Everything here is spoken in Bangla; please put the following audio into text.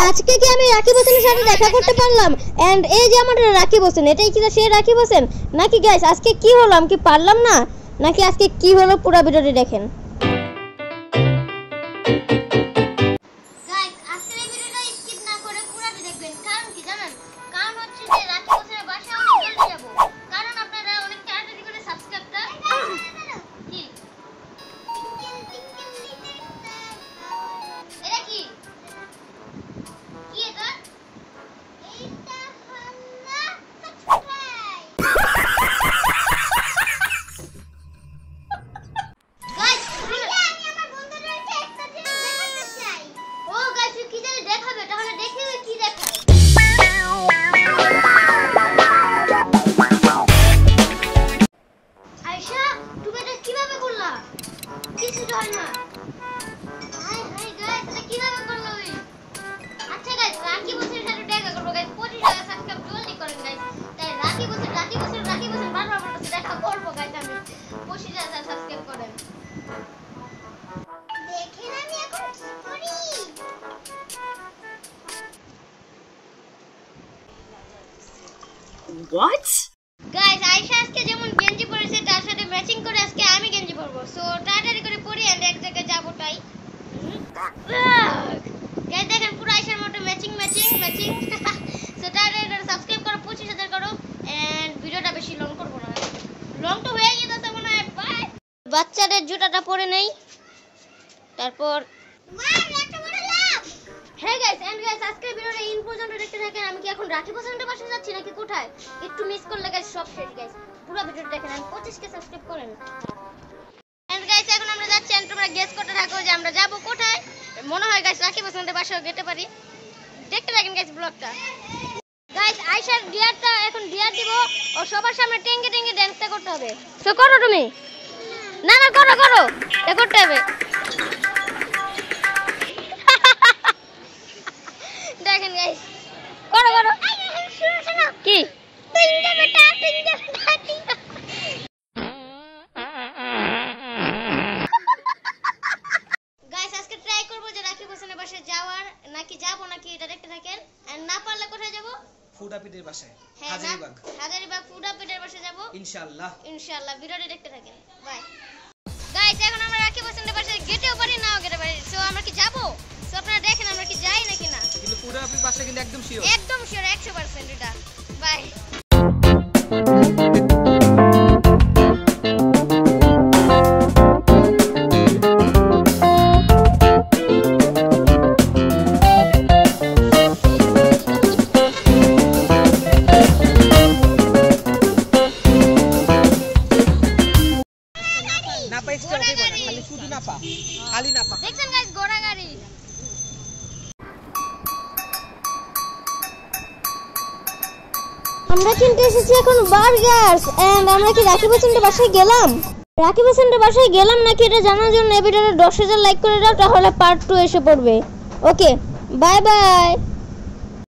আজকে কি আমি রাকিব হোসেনের সাথে দেখা করতে পারলাম? এন্ড এই যে আমাদের রাকিব হোসেন, এটাই কি সে রাকিব হোসেন নাকি গাইস? আজকে কি হলো, আমি কি পারলাম না নাকি আজকে কি হলো, পুরো ভিডিওটি দেখেন। গাইস আজকের এই ভিডিওটা স্কিপ না করে পুরোটা দেখবেন। কারণ কি জানেন? কারণ হচ্ছে যে রাকিব হোসেনের বাসায় অনেক জলদি যাব। কারণ আপনারা অনেক তাড়াতাড়ি করে সাবস্ক্রাইবটা কি এটা কি কি এটা এইটা হলো সাবস্ক্রাইব। গাইস আমি আমার বন্ধুদেরকে একটা জিনিস দেখাতে চাই। ও গাইস কি জানি দেখাবে, তাহলে দেখি কি দেখায়। আয়েশা তুমি এটা কিভাবে করলা? কিছু তো হয় না। হাই হাই গাইস এটা কিভাবে করলা ওই? আচ্ছা গাইস রাকিব হোসেনের সাথে দেখা করব গাইস। 25,000 সাবস্ক্রাইব জলদি করেন গাইস। তাই রাকিব হোসেন বারবার বলতেছে দেখা করব গাইস। আমি 25,000 সাবস্ক্রাইব করেন। দেখেন আমি এখন কি করি। What? গাইস আয়েশা আজকে যেমন গেঞ্জি পরেছে তার সাথে ম্যাচিং করে আজকে আমি গেঞ্জি পরবো। সো তাড়াতাড়ি করে পরি এন্ড এক জায়গায় যাব তাই। গাইস দেখেন পুরো আয়েশার মতো ম্যাচিং। সো তাড়াতাড়ি করে সাবস্ক্রাইব করো, 25,000 করো এন্ড ভিডিওটা বেশি লং করব না। লং তো হয়ে গেছে মনে হয়। বাই। বাচ্চাদের জুতাটা পরে নেই, তারপর হ্যাঁ গাইস এন্ড গাইস আজকের ভিডিওটা ইন পর্যন্ত দেখতে থাকেন। আমি কি এখন রাকিব হোসেনের বাসায় যাচ্ছি নাকি কোথায়? একটু মিস করলে গাইস সব শেষ গাইস। পুরো ভিডিওটা দেখেন এন্ড 25কে সাবস্ক্রাইব করেন। এন্ড গাইস এখন আমরা যাচ্ছি এন্ড তোমরা গেস করতে থাকো যে আমরা যাব কোথায়। মনে হয় গাইস রাকিব হোসেনের বাসায় যেতে পারি। দেখতে থাকেন গাইস ব্লগটা। গাইস আয়েশার ডিয়ারটা এখন ডিয়ার দিব ও সবার সামনে টেঙ্গে ডান্সটা করতে হবে। সো করো তুমি। না করো এটা করতে হবে। দেখেন গাইস করো শোনো কি টিঙ্গে বেটা গাইস আজকে ট্রাই করব যে রাকিব হোসেনের বাসায় যাওয়ার নাকি যাব নাকি এটা দেখতে থাকেন। এন্ড না পারলে কোথায় যাব? ফুডাপিটের বাসায়, হাজারিবাগ ফুডাপিটের বাসায় যাব ইনশাআল্লাহ। ভিডিওটা দেখতে থাকেন। বাই। গাইস এখন আমরা রাকিব হোসেনের বাসায় গেটেও পারি নাও গেতে পারি। সো আমরা কি যাব? সো আপনারা দেখেন আমরা কি যাই নাকি না। কিন্তু ফুডাপির বাসায় কিন্তু একদম শিওর 100% এটা। বাই। দেখছেন গাইস ঘোড়া গাড়ি। আমরা কিনতে এসেছি এখন বার্গারস এন্ড আমরা কি রাকিব হোসেনের বাসায় গেলাম? নাকি এটা জানার জন্য এই ভিডিওটা 10,000 লাইক করে দাও, তাহলে পার্ট 2 এসে পড়বে। Okay bye by.